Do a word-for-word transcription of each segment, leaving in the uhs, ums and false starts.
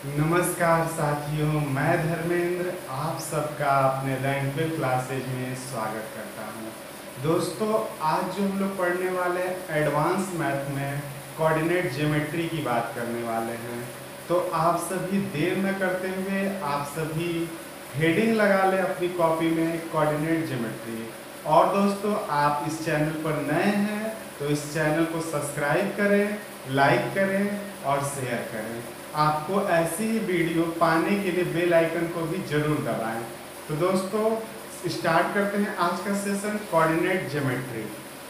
नमस्कार साथियों, मैं धर्मेंद्र आप सबका अपने लैंग्वेज क्लासेज में स्वागत करता हूं। दोस्तों, आज जो हम लोग पढ़ने वाले हैं एडवांस मैथ में कोऑर्डिनेट ज्योमेट्री की बात करने वाले हैं। तो आप सभी देर न करते हुए आप सभी हेडिंग लगा लें अपनी कॉपी में कोऑर्डिनेट ज्योमेट्री। और दोस्तों, आप इस चैनल पर नए हैं तो इस चैनल को सब्सक्राइब करें, लाइक करें और शेयर करें। आपको ऐसी ही वीडियो पाने के लिए बेल आइकन को भी जरूर दबाएं। तो दोस्तों, स्टार्ट करते हैं आज का सेशन कोऑर्डिनेट ज्योमेट्री।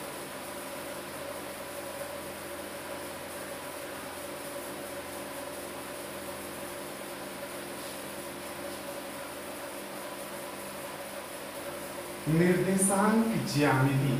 निर्देशांक ज्यामिति।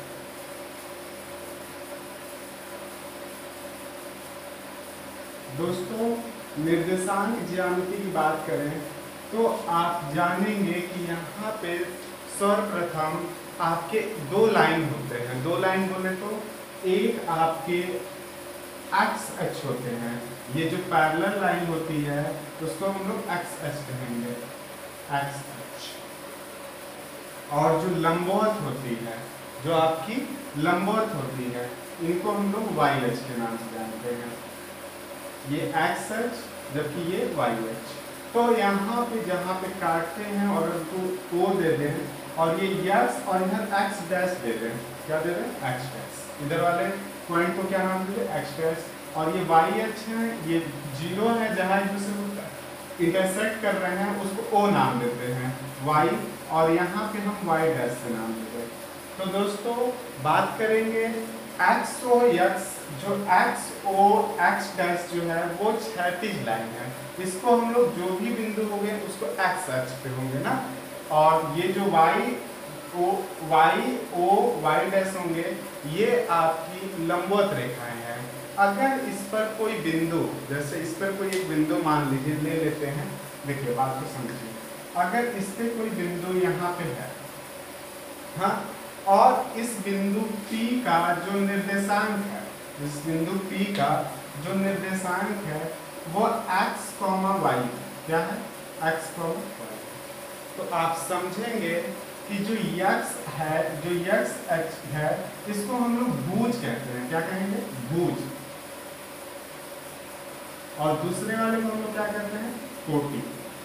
दोस्तों, निर्देशांक ज्यामिति की बात करें तो आप जानेंगे कि यहाँ पे सर्वप्रथम आपके दो लाइन होते हैं। दो लाइन बोले तो एक आपके एक्स अक्ष होते हैं। ये जो पैरेलल लाइन होती है उसको हम लोग एक्स अक्ष कहेंगे, एक्स अक्ष। और जो लंबवत होती है, जो आपकी लंबवत होती है, इनको हम लोग वाई अक्ष के नाम से जानते हैं। ये एक्स अक्ष जबकि ये वाई अक्ष। तो यहाँ पे जहाँ पे काटते हैं और उसको ओ दे दें और ये यक्स और इधर एक्स डैश दे दें। क्या दे दें? X dash. इधर वाले पॉइंट को क्या नाम दे दें? X dash. और ये वाई अक्ष है, ये जीरो है, जहाँ एक दूसरे इंटरसेक्ट कर रहे हैं उसको ओ नाम देते हैं, वाई। और यहाँ पे हम वाई डैश से नाम देते हैं। तो दोस्तों, बात करेंगे एक्स ओ यक्स। जो एक्स ओ एक्स डैश जो है वो क्षैतिज लाइन है। इसको हम लोग जो भी बिंदु होंगे उसको एक्स अक्ष पे होंगे ना। और ये जो Y O Y O Y dash होंगे ये आपकी लंबवत रेखाएं हैं। अगर इस पर कोई बिंदु, जैसे इस पर कोई एक बिंदु मान लीजिए, ले लेते हैं। देखिए, बात को समझिए। अगर इस पे कोई बिंदु यहाँ पे है, हाँ, और इस बिंदु P का जो निर्देशांक है, इस बिंदु P का जो निर्देशांक है वो x, y। क्या है? x, y। तो आप समझेंगे कि जो x है, जो x अक्ष है, इसको हम लोग भुज कहते हैं। क्या कहेंगे? भुज। और दूसरे वाले को हम लोग क्या कहते हैं? कोटि।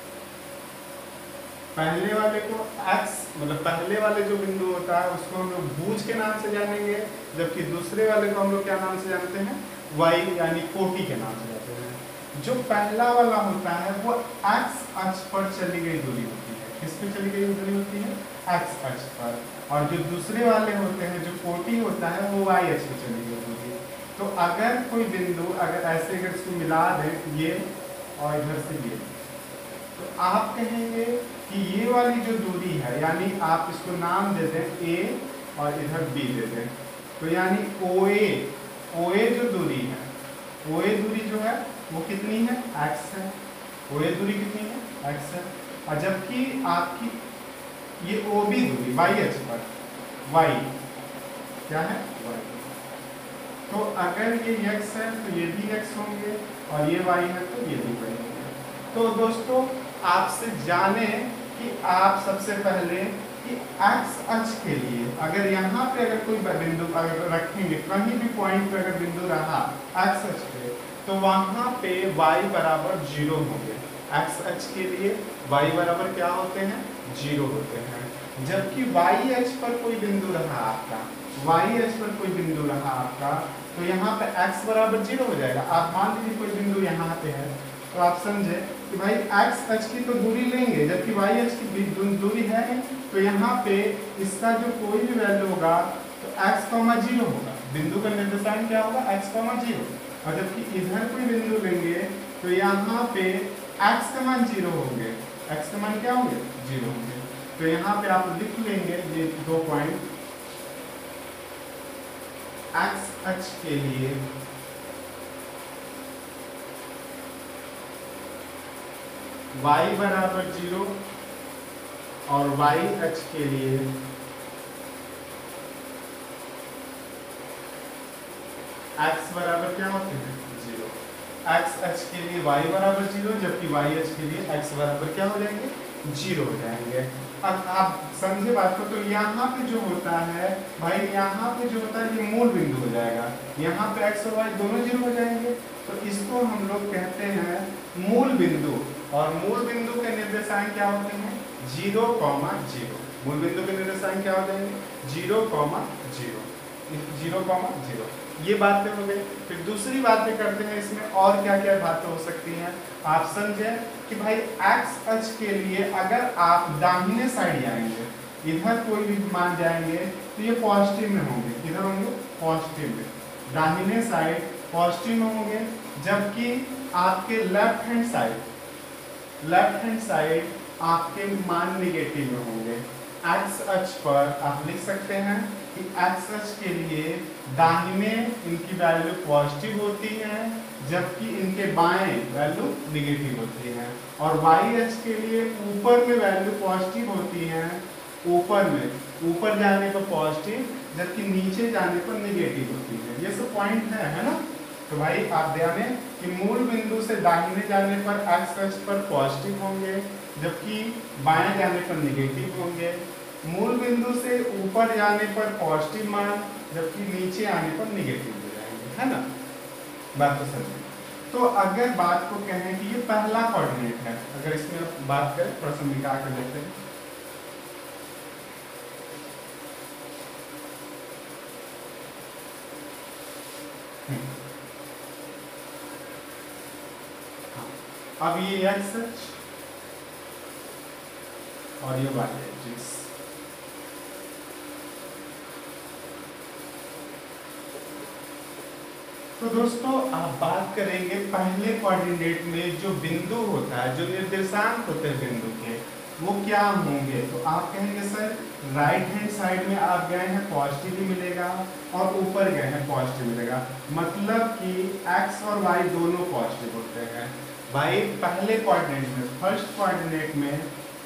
पहले वाले को x, मतलब पहले वाले जो बिंदु होता है उसको हम लोग भुज के नाम से जानेंगे, जबकि दूसरे वाले को हम लोग क्या नाम से जानते हैं? y यानी कोटि के नाम से जानते हैं। जो पहला वाला होता है वो x अक्ष पर चली गई दूरी होती है। किस पे चली गई दूरी होती है? x अक्ष पर। और जो दूसरे वाले होते हैं, जो कोटि होता है, वो y अक्ष पर चली गई दूरी। तो अगर कोई बिंदु, अगर ऐसे अगर इसको मिला दें, ये और इधर से ये, तो आप कहेंगे कि ये वाली जो दूरी है, यानी आप इसको नाम दे दें a और इधर b दे दें। तो यानी O A, O A जो दूरी है, O A दूरी जो है वो कितनी है? x है। O A दूरी कितनी है? x है। और जबकि आपकी ये O B दूरी y अक्ष पर, y क्या है? y। तो अगर ये x है तो ये भी x होंगे और ये y है तो ये भी y होंगे। तो दोस्तों, आपसे जाने कि आप सबसे पहले कि x अक्ष के लिए अगर यहाँ पे अगर कोई बिंदु अगर रखेंगे, कहीं भी पॉइंट पे अगर बिंदु रहा x अक्ष पे, तो वहाँ पे y बराबर जीरो होंगे। x अक्ष के लिए y बराबर क्या होते हैं? जीरो होते हैं। जबकि y अक्ष पर कोई बिंदु रहा आपका, y अक्ष पर कोई बिंदु रहा आपका, तो यहाँ पे x बराबर जीरो हो जाएगा। आप मान लीजिए कोई बिंदु यहाँ पे है, तो आप समझे कि भाई x अक्ष की तो दूरी लेंगे, जबकि y अक्ष की दूरी है नहीं, तो यहाँ पे इसका जो कोई भी वैल्यू होगा तो x कॉमा जीरो होगा। बिंदु का निर्देशांक क्या होगा? x comma zero. और जबकि इधर कोई बिंदु लेंगे तो यहाँ पे x का मान जीरो होंगे। x का मान क्या होंगे? जीरो होंगे। तो यहाँ पे आप लिख लेंगे ये दो पॉइंट। x अक्ष के लिए y बराबर जीरो और y अक्ष के लिए x बराबर क्या होते हैं? जीरो। एक्स एच के लिए वाई बराबर जीरो, जबकि वाई एच के लिए एक्स बराबर क्या हो जाएंगे, जीरो हो जाएंगे। अब आप समझे बात को, तो यहाँ पे जो होता है भाई, यहाँ पे जो होता है ये मूल बिंदु हो जाएगा, यहाँ पे एक्स और वाई दोनों जीरो हो जाएंगे, तो इसको हम लोग कहते हैं मूल बिंदु। और मूल बिंदु के निर्देशांक क्या होते हैं, जीरो कॉमा जीरो। मूल बिंदु के निर्देशांक क्या हो जाएंगे, zero comma zero, zero comma zero. ये बातें हो गई। फिर दूसरी बातें करते हैं इसमें, और क्या क्या बातें हो सकती हैं आप समझें कि भाई एक्स अक्ष के लिए अगर आप दाहिने साइड जाएंगे, इधर कोई भी मान जाएंगे तो ये पॉजिटिव में होंगे, इधर होंगे पॉजिटिव में, दाहिने साइड पॉजिटिव में होंगे, जबकि आपके left hand side left hand side आपके मान निगेटिव में होंगे। एक्स अक्ष पर आप लिख सकते हैं कि एक्स अक्ष के लिए दाहिने इनकी वैल्यू पॉजिटिव होती है, जबकि इनके बाएं वैल्यू निगेटिव होती है। और वाई अक्ष के लिए ऊपर में वैल्यू पॉजिटिव होती है, ऊपर में ऊपर जाने पर पॉजिटिव, जबकि नीचे जाने पर निगेटिव होती है। ये सब पॉइंट है है ना। तो भाई आप ध्यान दें कि मूल बिंदु से दाहिने जाने पर एक्स अक्ष पर पॉजिटिव होंगे, जबकि बाएं जाने पर निगेटिव होंगे। मूल बिंदु से ऊपर जाने पर पॉजिटिव मान, जबकि नीचे आने पर निगेटिव हो जाएंगे, है ना। बात तो समझे। तो अगर बात को कहें कि ये पहला कोऑर्डिनेट है, अगर इसमें बात करें थोड़ा सा मिटा कर लेते हैं। अब ये एक्स और ये वाई एक्सिस, तो दोस्तों आप बात करेंगे पहले कोऑर्डिनेट में जो बिंदु होता है, जो निर्देशांक होते हैं बिंदु के, वो क्या होंगे। तो आप कहेंगे सर राइट हैंड साइड में आप गए हैं पॉजिटिव ही मिलेगा, और ऊपर गए हैं पॉजिटिव मिलेगा, मतलब कि एक्स और वाई दोनों पॉजिटिव होते हैं। भाई पहले कोऑर्डिनेट में, फर्स्ट कोऑर्डिनेट में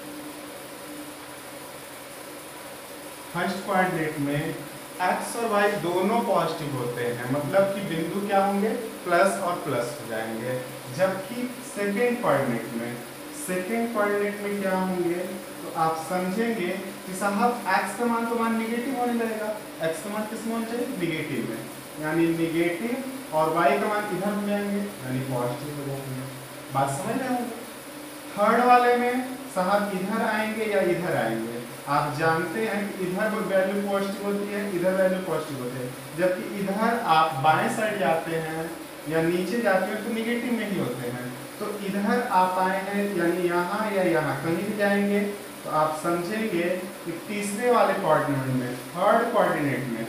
फर्स्ट कोऑर्डिनेट में एक्स और वाई दोनों पॉजिटिव होते हैं, मतलब कि बिंदु क्या होंगे, प्लस और प्लस हो जाएंगे। जबकि सेकेंड कोऑर्डिनेट में सेकेंड कोऑर्डिनेट में क्या होंगे, तो आप समझेंगे कि साहब एक्स का मान तो मान निगेटिव होने लगेगा, एक्स का मान किस में होना चाहिए, निगेटिव में, यानी निगेटिव, और वाई का मान इधर हो जाएंगे यानी पॉजिटिव हो जाएंगे। बात समझ रहे होंगे। थर्ड वाले में साहब इधर आएंगे या इधर आएंगे, आप जानते हैं कि इधर वैल्यू पॉजिटिव होती है, इधर वैल्यू पॉजिटिव होती है, जबकि इधर आप बाएं साइड जाते हैं या नीचे जाते हैं तो निगेटिव में ही होते हैं। तो इधर आप आए हैं यानी यहाँ या यहाँ कहीं भी जाएंगे, तो आप समझेंगे कि तीसरे वाले कोऑर्डिनेट में, थर्ड कोऑर्डिनेट में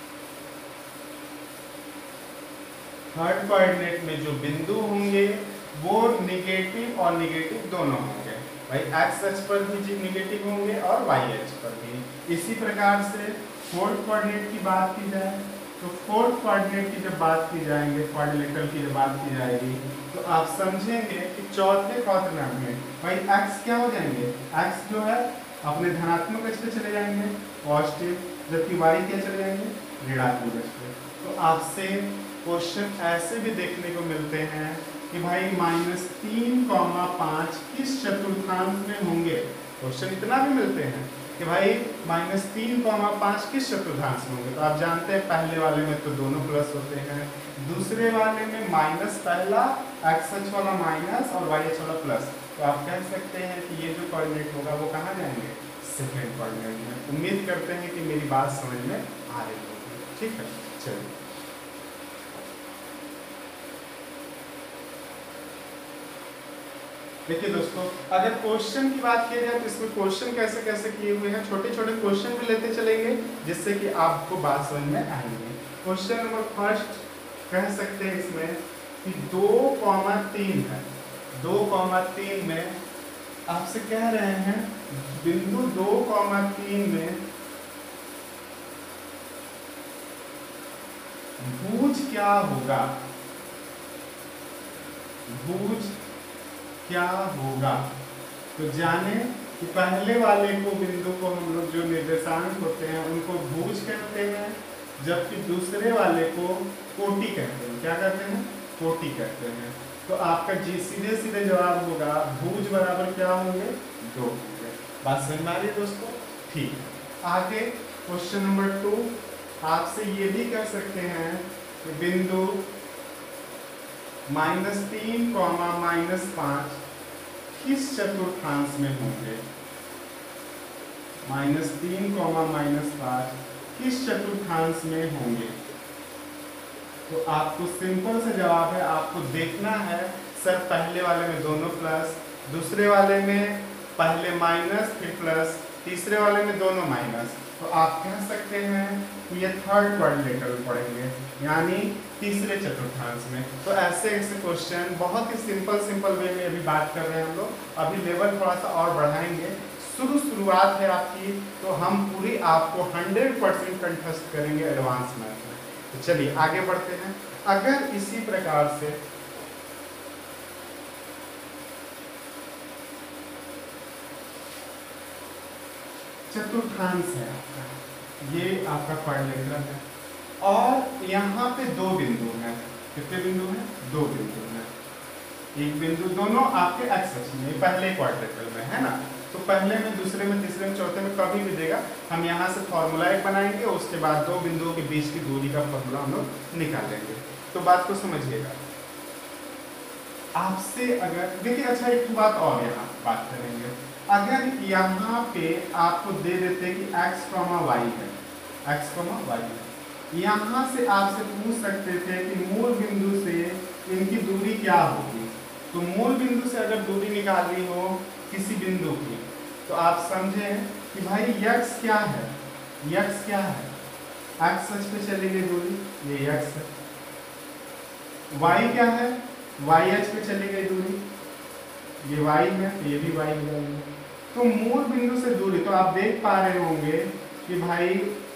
थर्ड कोऑर्डिनेट में जो बिंदु होंगे वो निगेटिव और निगेटिव दोनों होंगे। भाई एक्स अक्ष पर भी निगेटिव होंगे और वाई अक्ष पर भी। इसी प्रकार से फोर्थ कोऑर्डिनेट की बात की जाए तो फोर्थ कोऑर्डिनेट की जब बात की जाएंगे, क्वाड्रिलेटरल की जब बात की जाएगी, तो आप समझेंगे कि चौथे क्वाड्रेंट में भाई एक्स क्या हो जाएंगे, एक्स जो है अपने धनात्मक अक्ष पे चले जाएंगे पॉजिटिव, जबकि वाई क्या चले जाएंगे ऋणात्मक अक्ष पे। तो आपसे क्वेश्चन ऐसे भी देखने को मिलते हैं कि भाई माइनस तीन कॉमा पाँच किस चतुर्थांश में होंगे। क्वेश्चन इतना भी मिलते हैं कि भाई माइनस तीन कॉमा पाँच किस चतुर्थांश में होंगे। तो आप जानते हैं पहले वाले में तो दोनों प्लस होते हैं, दूसरे वाले में माइनस पहला, एक्स अक्ष वाला माइनस और वाई अक्ष वाला प्लस। तो आप कह सकते हैं कि ये जो कोऑर्डिनेट होगा वो कहाँ जाएंगे, सेकेंड कोऑर्डिनेट में। उम्मीद करते हैं कि मेरी बात समझ में आ रही होगी। ठीक है, चलिए देखिए दोस्तों, अगर क्वेश्चन की बात की जाए तो इसमें क्वेश्चन कैसे कैसे किए हुए हैं, छोटे छोटे क्वेश्चन भी लेते चलेंगे जिससे कि आपको बात समझ में आएंगे। क्वेश्चन नंबर फर्स्ट कह सकते हैं इसमें कि दो कॉमा तीन है, दो कॉमा तीन में आपसे कह रहे हैं बिंदु दो कॉमा तीन में भुज क्या होगा, भुज क्या होगा। तो जाने कि पहले वाले को बिंदु को हम लोग जो निर्देशांक होते हैं उनको भुज कहते हैं, जबकि दूसरे वाले को कोटि कहते हैं। क्या कहते हैं, कोटि कहते हैं। तो आपका जी सीधे सीधे जवाब होगा भुज बराबर क्या होंगे, दो होंगे। बात समझ में आ रही है दोस्तों? ठीक है। आगे क्वेश्चन नंबर टू, आपसे ये भी कह सकते हैं कि बिंदु माइनस तीन कॉमा माइनस पांच किस चतुर्थांश में होंगे। माइनस तीन कॉमा माइनस पांच किस चतुर्थांश में होंगे। तो आपको सिंपल सा जवाब है, आपको देखना है सर पहले वाले में दोनों प्लस, दूसरे वाले में पहले माइनस फिर प्लस, तीसरे वाले में दोनों माइनस। तो आप कह सकते हैं कि ये थर्ड क्वाड्रिलेटरल पढ़ेंगे, यानी तीसरे चतुर्थांश में। तो ऐसे ऐसे क्वेश्चन बहुत ही सिंपल सिंपल वे में अभी बात कर रहे हैं हम लोग। अभी लेवल थोड़ा सा और बढ़ाएंगे, शुरू शुरुआत है आपकी, तो हम पूरी आपको हंड्रेड परसेंट कंठस्थ करेंगे एडवांस मैथ में। तो चलिए आगे बढ़ते हैं। अगर इसी प्रकार से चतुर्थांश है आपका, ये आपका क्वाड्रिलेटरल है और यहाँ पे दो बिंदु हैं। कितने बिंदु हैं? दो बिंदु हैं। एक बिंदु दोनों आपके एक्स अक्ष में, पहले क्वाड्रिलेटरल में है ना। तो पहले में, दूसरे में, तीसरे में, चौथे में कभी भी देगा, हम यहाँ से फॉर्मूला एक बनाएंगे, उसके बाद दो बिंदुओं के बीच की दूरी का फॉर्मूला हम लोग निकालेंगे। तो बात को समझिएगा। आपसे अगर देखिए, अच्छा एक बात और यहाँ बात करेंगे। अगर यहाँ पे आपको दे देते कि x कॉमा वाई है, x कॉमा वाई है, यहाँ से आपसे पूछ सकते थे कि मूल बिंदु से इनकी दूरी क्या होगी। तो मूल बिंदु से अगर दूरी निकालनी हो किसी बिंदु की, तो आप समझें कि भाई x क्या है, x क्या है, x अक्ष पे चली गई दूरी, ये x है। y क्या है, y अक्ष पे चली गई दूरी, ये y है, तो ये भी y हो जाएगी। तो मूल बिंदु से दूरी, तो आप देख पा रहे होंगे कि भाई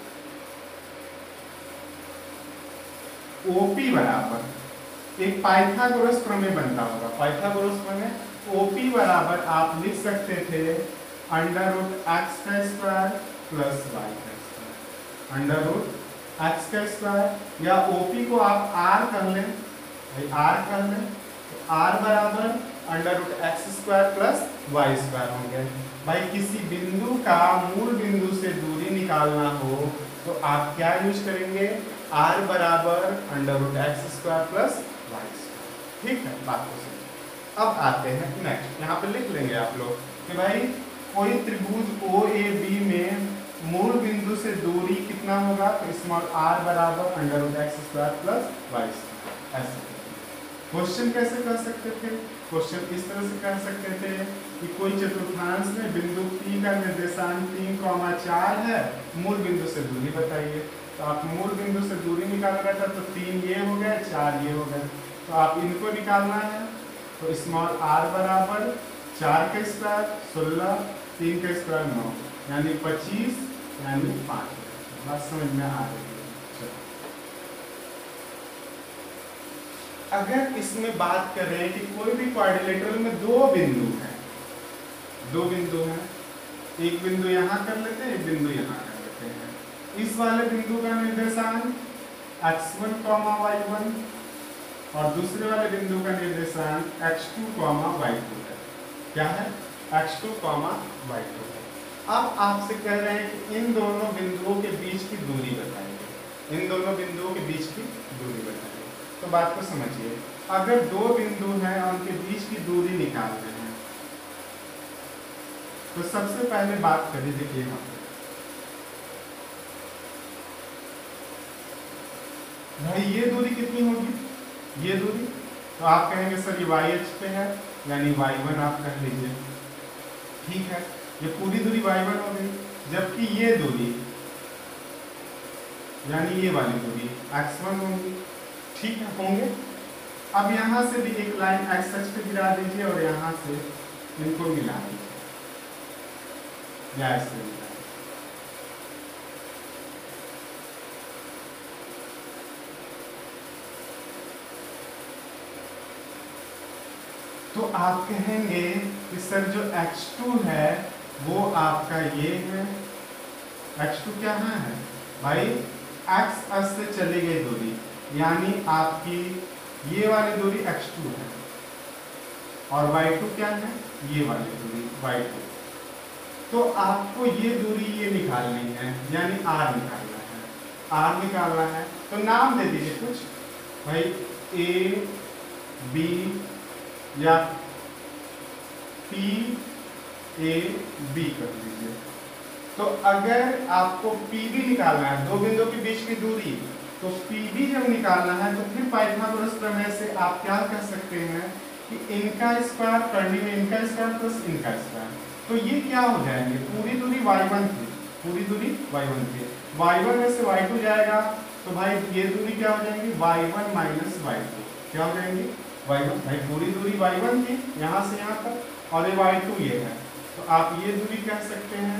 O P बराबर एक पाइथागोरस प्रमेय बनता होगा। पाइथागोरस प्रमेय O P बराबर आप लिख सकते थे अंडर रूट एक्स का स्क्वायर प्लस वाई का स्क्वायर, अंडर रूट एक्स का स्क्वायर, या O P को आप R कर लें, भाई R कर लें, तो R बराबर under root x square plus y square होंगे। भाई किसी बिंदु का मूल बिंदु से दूरी निकालना हो तो आप क्या यूज करेंगे, R बराबर under root x square plus y square. ठीक है, बात को समझिए। अब आते हैं नेक्स्ट, यहाँ पे लिख लेंगे आप लोग कि भाई कोई त्रिभुज O A B में मूल बिंदु से दूरी कितना होगा, तो स्मॉल r बराबर under root x square plus y square. ऐसे क्वेश्चन कैसे कर सकते थे, क्वेश्चन इस तरह से कर सकते थे कि कोई चतुर्थांश में बिंदु P का निर्देशांक तीन कॉमा चार है, मूल बिंदु से दूरी बताइए। तो आप मूल बिंदु से दूरी निकालना था, तो तीन ये हो गए, चार ये हो गए, तो आप इनको निकालना है। तो स्मॉल r बराबर चार का स्क्वायर सोलह, तीन का स्क्वायर नौ, यानी पच्चीस, यानी पाँच। बात समझ में आ रही है? अगर इसमें बात करें कि कोई भी क्वाड्रिलेटरल में दो बिंदु हैं, दो बिंदु हैं, एक बिंदु यहाँ कर लेते हैं, एक बिंदु यहाँ कर लेते हैं। इस वाले बिंदु का निर्देशांक एक्स वन, वाई वन और दूसरे वाले बिंदु का निर्देशांक एक्स टू, वाई टू है। क्या है? एक्स टू, वाई टू है। अब आपसे कह रहे हैं कि इन दोनों बिंदुओं के बीच की दूरी बताइए, इन दोनों बिंदुओं के बीच की दूरी बताइए। तो बात को समझिए, अगर दो बिंदु हैं और उनके बीच की दूरी निकालते हैं, तो सबसे पहले बात करिए, देखिए यहाँ पे भाई ये दूरी कितनी होगी, ये दूरी, तो आप कहेंगे सर ये वाई अक्ष पे है, यानी वाई वन आप कह लीजिए। ठीक है, ये पूरी दूरी वाई वन हो गई, जबकि ये दूरी यानी ये वाली दूरी एक्स वन होगी। ठीक है, होंगे। अब यहाँ से भी एक लाइन एक्स अक्ष पे गिरा दीजिए और यहाँ से इनको मिला दीजिए, या ऐसे मिला। तो आप कहेंगे कि सर जो एक्स टू है वो आपका ये है, एक्स टू क्या है भाई, एक्स अक्ष से चली गई दूरी, यानी आपकी ये वाली दूरी एक्स टू है, और वाई टू क्या है, ये वाली दूरी वाई टू। तो आपको ये दूरी ये निकालनी है, यानी आर निकालना है, आर निकालना है। तो नाम दे दीजिए कुछ भाई, ए बी या पी ए बी कर दीजिए। तो अगर आपको पी बी निकालना है, दो बिंदु के बीच की दूरी, तो पी बी जब निकालना है तो फिर पाइथागोरस प्रमेय से आप क्या कह सकते हैं कि इनका स्क्वायर करने में इनका स्क्वायर प्लस इनका स्क्वायर, तो ये क्या हो जाएंगे, पूरी दूरी वाई वन थी, पूरी दूरी वाई वन थी, वाई वन में से वाई टू जाएगा, तो भाई ये दूरी क्या हो जाएगी, y one minus y two, क्या हो जाएंगी वाई वन। भाई पूरी दूरी वाई वन थी यहाँ से यहाँ तक, और ये वाई टू ये है, तो आप ये दूरी कह सकते हैं,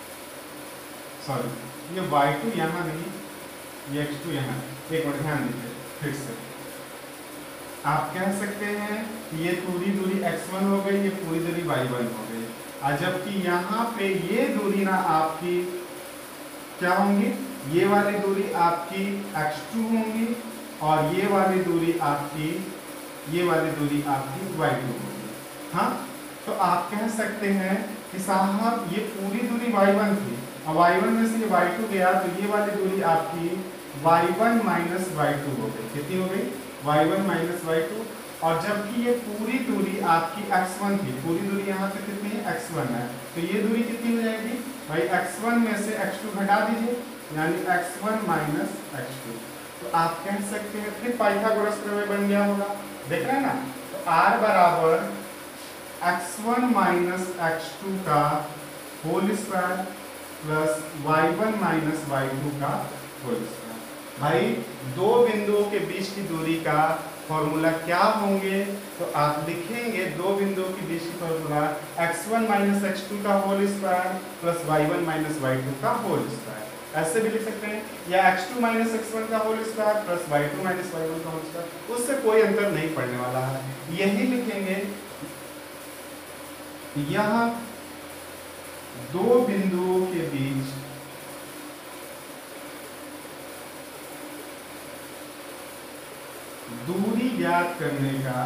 सॉरी ये वाई टू यहाँ नहीं, ये एक्स टू यहाँ, एक मिनट ध्यान दीजिए फिर से, आप कह सकते हैं ये पूरी दूरी एक्स वन हो गई, ये पूरी दूरी वाई वन हो गई, और जबकि यहाँ पे ये दूरी ना आपकी क्या होंगी, ये वाली दूरी आपकी एक्स टू होंगी, और ये वाली दूरी आपकी ये वाली दूरी आपकी वाई टू होगी। हाँ, तो आप कह सकते हैं कि साहब ये पूरी दूरी वाई वन थी, और वाई वन में से ये वाई टू गया, तो ये वाली दूरी आपकी y one minus y two हो गई, कितनी हो गई y one minus y two, और जबकि ये पूरी दूरी आपकी एक्स वन थी, पूरी दूरी यहाँ तक कितनी है एक्स वन है, तो ये दूरी कितनी हो जाएगी भाई एक्स वन में से एक्स टू घटा दीजिए, यानी x one minus x two. तो आप कह सकते हैं फिर पाइथागोरस प्रमेय बन गया होगा, देख रहे हैं ना। तो R बराबर x one minus x two का whole square plus y one minus y two का होल स्क्वायर। भाई दो बिंदुओं के बीच की दूरी का फॉर्मूला क्या होंगे, तो आप लिखेंगे दो बिंदुओं के बीच की formula x one minus x two का whole square plus y one minus y two का होल स्क्वायर, ऐसे भी लिख सकते हैं, या x two minus x one का whole square plus y two minus y one का होल स्क्वायर, उससे कोई अंतर नहीं पड़ने वाला है, यही लिखेंगे। यहाँ दो बिंदुओं के बीच दूरी ज्ञात करने का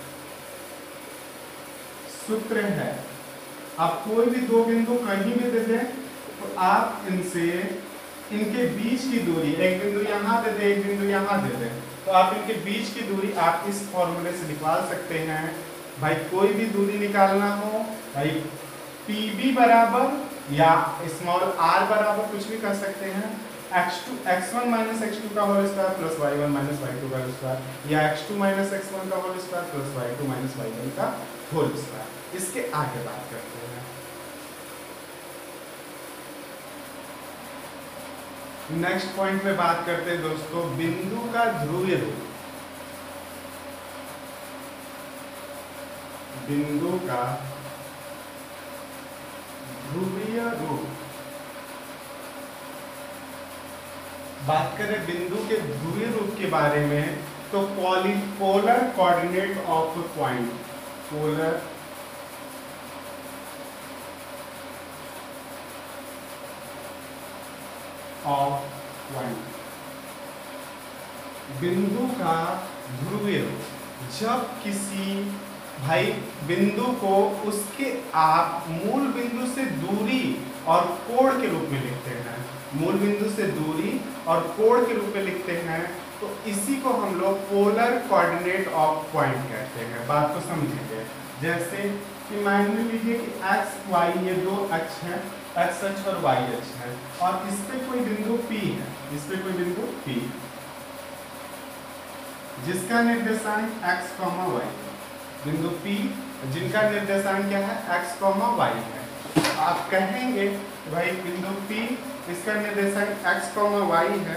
सूत्र है। आप कोई भी दो बिंदु कहीं भी दे दें, तो आप इनसे इनके बीच की दूरी, एक बिंदु यहाँ दे दें, एक बिंदु यहाँ दे दें, तो आप इनके बीच की दूरी आप इस फॉर्मूले से निकाल सकते हैं। भाई कोई भी दूरी निकालना हो, भाई पी बी बराबर या स्मॉल आर बराबर कुछ भी कर सकते हैं, x two x one minus x two का whole square plus y one minus y two का होल स्क्वायर, या x two minus x one का whole square plus y two minus y one का होल स्क्वायर। इसके आगे बात करते हैं। नेक्स्ट पॉइंट में बात करते हैं दोस्तों, बिंदु का ध्रुवीय रूप। बिंदु का ध्रुवीय रूप, बात करें बिंदु के ध्रुवीय रूप के बारे में, तो poly polar coordinate of point, polar of point, बिंदु का ध्रुवीय रूप, जब किसी भाई बिंदु को उसके आप मूल बिंदु से दूरी और कोण के रूप में लिखते हैं, मूल बिंदु से दूरी और कोण के रूप में लिखते हैं, तो इसी को हम लोग पोलर कोऑर्डिनेट ऑफ पॉइंट कहते हैं। बात को समझिए, जैसे कि मान लीजिए कि एक्स वाई ये दो अक्ष है, एक्स अक्ष और वाई अक्ष है, और इस पे कोई बिंदु P है, इस पे कोई बिंदु P जिसका निर्देशांक x, y, बिंदु P जिनका निर्देशांक क्या है x, y है। आप कहेंगे भाई बिंदु P इसका निर्देशांक x, y है,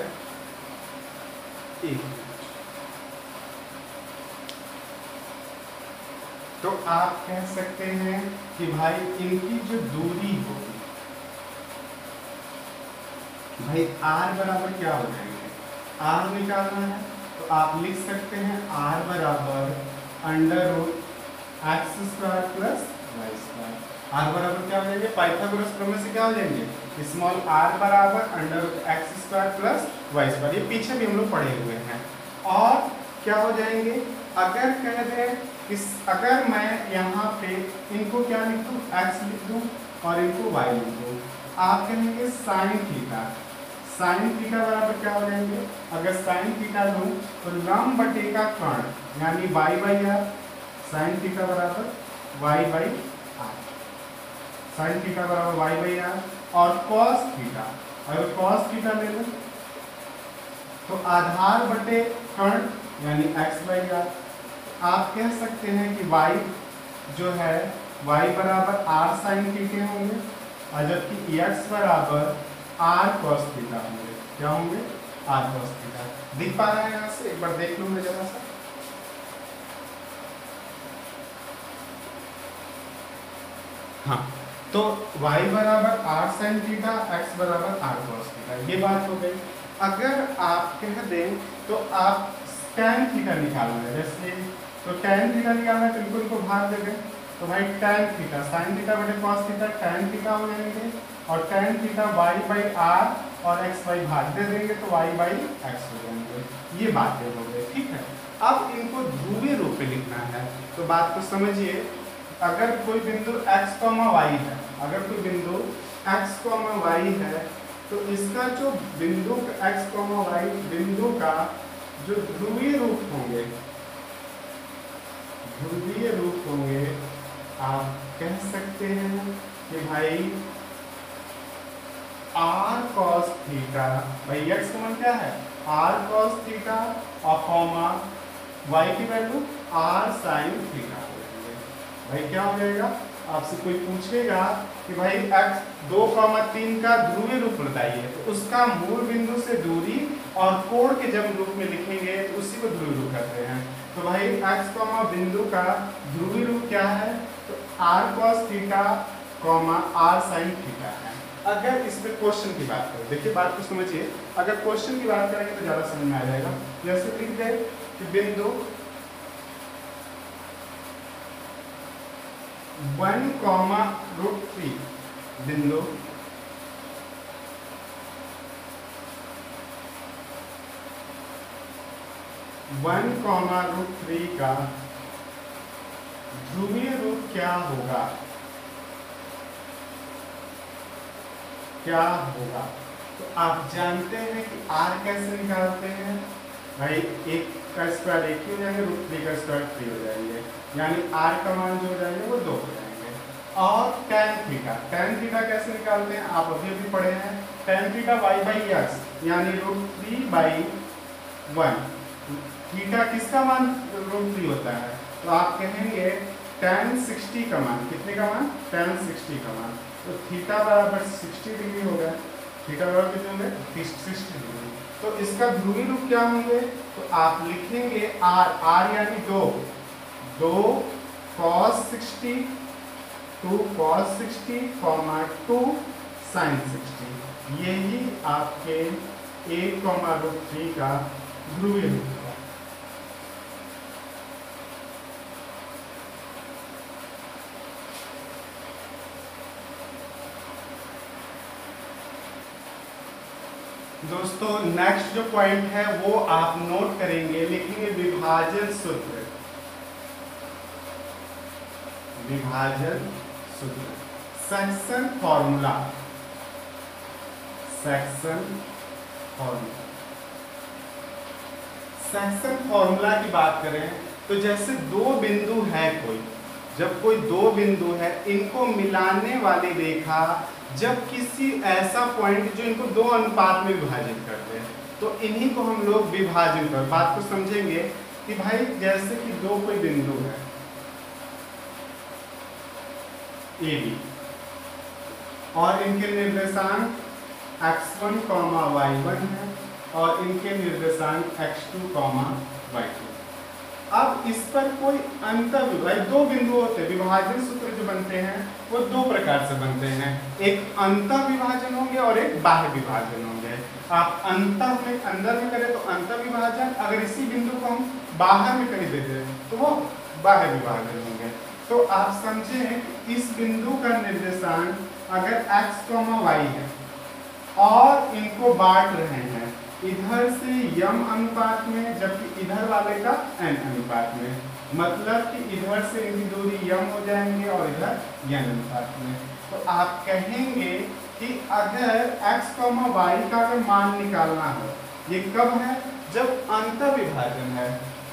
एक तो आप कह सकते हैं कि भाई इनकी जो दूरी होगी, भाई r बराबर क्या हो जाएंगे, r निकालना है तो आप लिख सकते हैं r बराबर under root x square plus y square. r बराबर क्या हो जाएंगे, पाइथागोरस प्रमेय से क्या हो जाएंगे, स्मॉल r बराबर under root x square plus y square, ये पीछे भी हम लोग पढ़े हुए हैं। और क्या हो जाएंगे, अगर कह दें इस अगर मैं यहाँ पे इनको क्या लिख दूँ, x लिख दूँ और इनको y लिख दूँ, आप कहेंगे साइन थीटा, साइन थीटा बराबर क्या हो जाएंगे, अगर साइन थीटा लूँ तो लंब बटे का कर्ण यानी y by r, sine theta बराबर y by r, sine theta बराबर y बाई आर, और cos थीटा, अगर cos थीटा ले लें तो आधार बटे कर्ण यानी x बाई आर। आप कह सकते हैं कि y जो है y बराबर r साइन थीटा होंगे और जबकि x बराबर r cos थीटा होंगे। क्या होंगे, r cos थीटा। दिख पा रहा है यहाँ से, एक बार देख लूँ मैं जरा सा। हाँ, तो y बराबर r साइन थीटा, x बराबर r cos थीटा, ये बात हो गई। अगर आप कह दें तो आप tan थीटा निकालना है, जैसे तो tan थीटा निकालना है तो इनको इनको भाग दे दें, तो भाई tan थीटा साइन थीटा बटे cos थीटा tan थीटा हो जाएंगे, और tan theta y by r और x बाई भाग दे देंगे तो y बाई x हो जाएंगे। ये बातें हो गई, ठीक है। अब इनको ध्रुवीय रूप में लिखना है, तो बात को समझिए। अगर कोई बिंदु x, y है, अगर कोई बिंदु x, y है तो इसका जो बिंदु x, y बिंदु का जो ध्रुवीय रूप होंगे, ध्रुवीय रूप होंगे, आप कह सकते हैं कि भाई r cos थीटा, भाई x का मान क्या है r cos थीटा और कॉमा y की वैल्यू r sin थीटा हो जाएंगे। भाई क्या हो जाएगा, आपसे कोई पूछेगा कि भाई x दो कॉमा तीन का ध्रुवीय रूप बताइए, तो उसका मूल बिंदु से दूरी और कोण के जब रूप में लिखेंगे तो उसी को ध्रुवीय रूप कहते हैं। तो भाई x कॉमा बिंदु का ध्रुवीय रूप क्या है, तो r cos theta comma r sin theta है। अगर इस पे क्वेश्चन की बात करें, देखिए बात को समझिए, अगर क्वेश्चन की बात करेंगे तो ज्यादा समझ में आ जाएगा। जैसे लिख दे कि बिंदु वन कॉमा रूट थ्री, बिंदु वन कॉमा रूट थ्री का ध्रुवीय रूप क्या होगा, क्या होगा। तो आप जानते हैं कि r कैसे निकालते हैं, भाई एक का स्क्वायर एक ही हो जाएंगे, रूट थ्री का स्क्वायर थ्री हो जाएंगे, यानी r का मान जो हो जाएंगे वो दो हो जाएंगे। और tan थीटा, tan थीटा कैसे निकालते हैं, आप अभी अभी पढ़े हैं, tan theta y by x यानी root three by one, theta किसका मान रूट थ्री होता है, तो आप कहेंगे tan सिक्सटी का मान, कितने का मान, tan सिक्सटी का मान, तो थीटा बराबर सिक्सटी डिग्री हो गया, थीटा बराबर कितने होंगे सिक्सटी डिग्री। तो इसका ध्रुवीय रूप क्या होंगे, तो आप लिखेंगे r, r यानी दो, दो cos sixty, two cos sixty comma two sin sixty, यही आपके एक कॉमा रूट थ्री का ध्रुवीय रूप है। दोस्तों नेक्स्ट जो पॉइंट है वो आप नोट करेंगे, लिखेंगे विभाजन सूत्र, विभाजन सूत्र, section formula, section formula. Section formula की बात करें तो जैसे दो बिंदु है कोई, जब कोई दो बिंदु है, इनको मिलाने वाली रेखा जब किसी ऐसा पॉइंट जो इनको दो अनुपात में विभाजित करते हैं तो इन्हीं को हम लोग विभाजन कर, बात को समझेंगे कि भाई जैसे कि दो कोई बिंदु है ए बी और इनके निर्देशांक x one comma y one है और इनके निर्देशांक x two comma y two. अब इस पर कोई अंतर विभाजन, दो बिंदु होते हैं, विभाजन सूत्र जो बनते हैं वो दो प्रकार से बनते हैं, एक अंतर विभाजन होंगे और एक बाह्य विभाजन होंगे। आप अंतर में अंदर में करें तो अंतर विभाजन, अगर इसी बिंदु को हम बाहर में कहीं दे दें तो वो बाह्य विभाजन होंगे। तो आप समझें कि इस बिंदु का निर्देशांक अगर x, y है और इनको बांट रहे हैं इधर से यम अनुपात में जबकि इधर वाले का n अनुपात में, मतलब कि इधर से इनकी दूरी यम हो जाएंगे और इधर यन अनुपात में। तो आप कहेंगे कि अगर x, y का अगर मान निकालना हो, ये कब है? जब अंतर विभाजन है।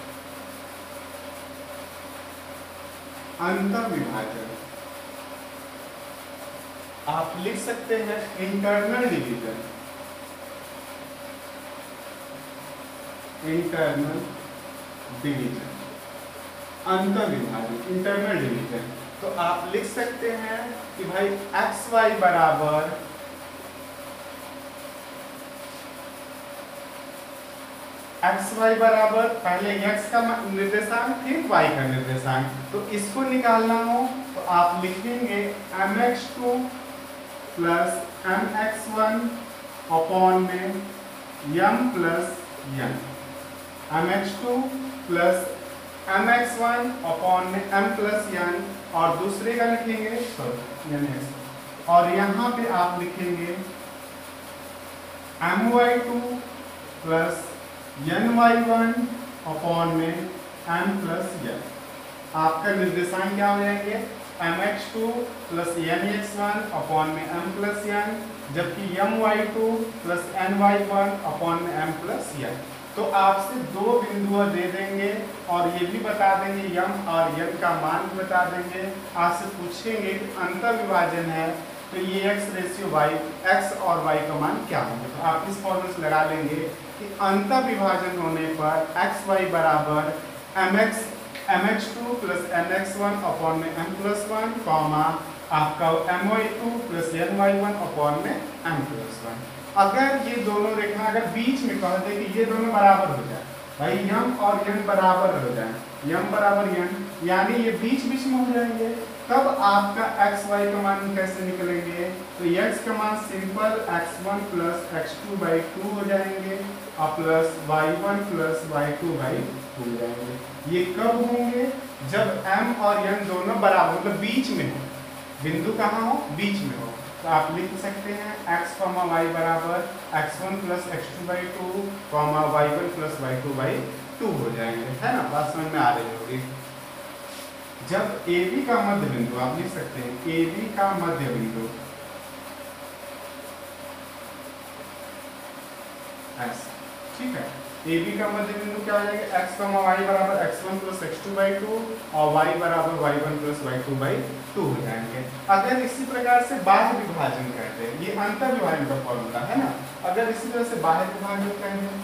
अंतर विभाजन आप लिख सकते हैं इंटरनल डिवीजन। इंटरनल डिवीजन, अंतर विभाजन, इंटरनल डिवीजन। तो आप लिख सकते हैं कि भाई एक्स वाई बराबर एक्स वाई बराबर पहले x का निर्देशांक फिर y का निर्देशांक। तो इसको निकालना हो तो आप लिखेंगे m x two plus m x one upon में m plus n, m x two plus m x one upon में m प्लस यन, और दूसरे का लिखेंगे सॉरी यन एक्स, और यहाँ पे आप लिखेंगे m y two plus n y one upon में एम प्लस एन। आपका निर्देशांक क्या हो जाएंगे? M x two plus n x one upon में एम प्लस एन, जबकि m y two plus n y one upon में एम प्लस एन। तो आपसे दो बिंदु दे देंगे और ये भी बता देंगे यम और यन का मान भी बता देंगे। आपसे पूछेंगे कि अंतर विभाजन है तो ये x रेशियो y, x और y का मान क्या होंगे। तो आप इस फॉर्मूले से लगा लेंगे कि अंतर विभाजन होने पर एक्स वाई बराबर m x m x two plus n x one upon में एम प्लस वन, कॉमा आपका m y two plus n y one upon में एम प्लस वन। अगर ये दोनों रेखा अगर बीच में कह दे कि ये दोनों बराबर हो जाए, भाई यम और यन बराबर हो जाए, यम बराबर यन, यानी ये बीच बीच में हो जाएंगे, तब आपका एक्स वाई का मान कैसे निकलेंगे? तो x का मान simple x one plus x two by two हो जाएंगे और plus y one plus y two by two हो जाएंगे। ये कब होंगे? जब m और n दोनों बराबर मतलब बीच में हो। बिंदु कहाँ हो? बीच में हो। तो आप लिख सकते हैं x कॉमा वाई बराबर x one plus x two by two comma y one plus y two by two हो जाएंगे, है ना? बात समझ में आ रही होगी। जब ए बी का मध्य बिंदु आप लिख सकते हैं ए बी का मध्य बिंदु ऐसा, ठीक है। ए बी का मध्य बिंदु क्या हो जाएगा? एक्स कॉमा वाई बराबर x one plus x two by two और वाई बराबर y one plus y two by two हो जाएंगे। अगर इसी प्रकार से बाह्य विभाजन करते हैं, ये अंतर विभाजन का फॉर्मूला है ना, अगर इसी तरह से बाह्य विभाजन करेंगे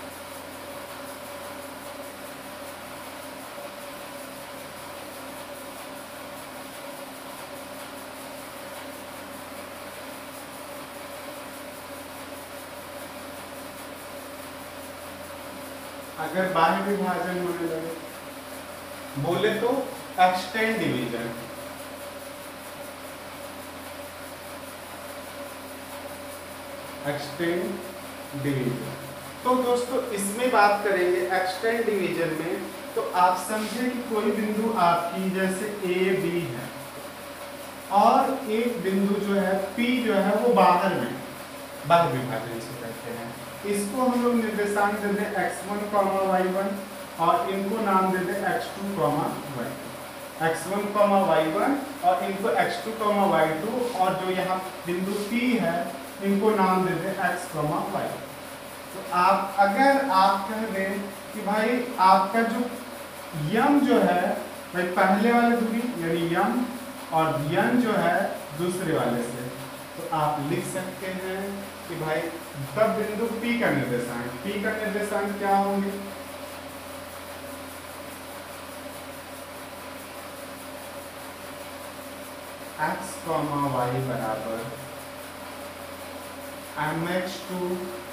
अगर बाह्य विभाजन होने लगे, बोले तो एक्सटेंड डिवीजन, एक्सटेंड डिवीजन। तो दोस्तों इसमें बात करेंगे एक्सटेंड डिवीजन में, तो आप समझे कि कोई बिंदु आपकी जैसे ए बी है और एक बिंदु जो है पी जो है वो बाहर में, बाह्य विभाजन से करते हैं। इसको हम लोग निर्देशांक दे दें x one comma y one और इनको नाम दे दें x two comma y two, x one comma y one और इनको x two comma y two, और जो यहाँ बिंदु P है इनको नाम दे दें एक्स कॉमा वाई। तो आप अगर आप कह दें कि भाई आपका जो यम जो है भाई पहले वाले दूरी यानी यम और यन जो है दूसरे वाले से, तो आप लिख सकते हैं कि भाई तब बिंदु P का निर्देशांक, P का निर्देशांक क्या होंगे? x कॉमा वाई बराबर m x two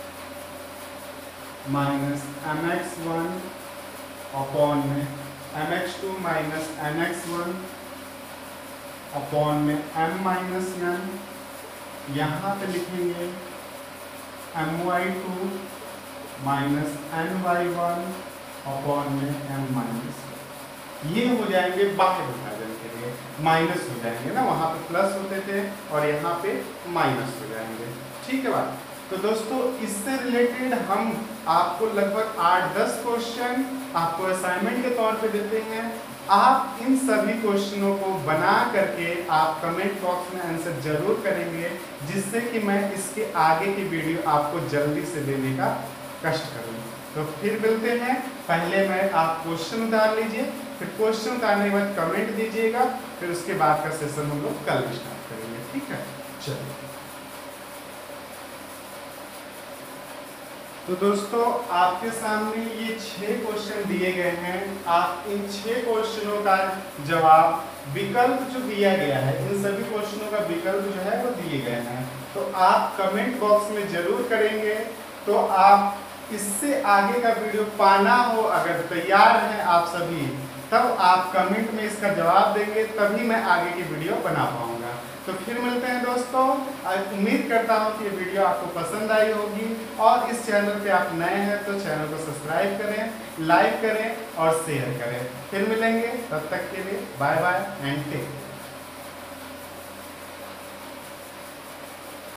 minus m x one upon में m x two minus n x one upon में m माइनस एन, यहाँ पे लिखेंगे m y two minus n y one upon में एम माइनस। ये हो जाएंगे बाह्य विभाजन के लिए, माइनस हो जाएंगे ना, वहाँ पे प्लस होते थे और यहाँ पे माइनस हो जाएंगे, ठीक है बात। तो दोस्तों इससे रिलेटेड हम आपको लगभग आठ दस क्वेश्चन आपको असाइनमेंट के तौर पे देते हैं। आप इन सभी क्वेश्चनों को बना करके आप कमेंट बॉक्स में आंसर जरूर करेंगे, जिससे कि मैं इसके आगे की वीडियो आपको जल्दी से देने का कष्ट करूँ। तो फिर मिलते हैं। पहले मैं आप क्वेश्चन उतार लीजिए, फिर क्वेश्चन उतारने के बाद कमेंट दीजिएगा, फिर उसके बाद का सेशन हम लोग कल स्टार्ट करेंगे। ठीक है, चलिए। तो दोस्तों आपके सामने ये छह क्वेश्चन दिए गए हैं। आप इन छह क्वेश्चनों का जवाब विकल्प जो दिया गया है, इन सभी क्वेश्चनों का विकल्प जो है वो दिए गए हैं, तो आप कमेंट बॉक्स में जरूर करेंगे। तो आप इससे आगे का वीडियो पाना हो, अगर तैयार हैं आप सभी, तब आप कमेंट में इसका जवाब देंगे, तभी मैं आगे की वीडियो बना पाऊंगा। तो फिर मिलते हैं दोस्तों। उम्मीद करता हूँ कि ये वीडियो आपको पसंद आई होगी, और इस चैनल पे आप नए हैं तो चैनल को सब्सक्राइब करें, लाइक करें और शेयर करें। फिर मिलेंगे, तब तक के लिए bye bye and take care.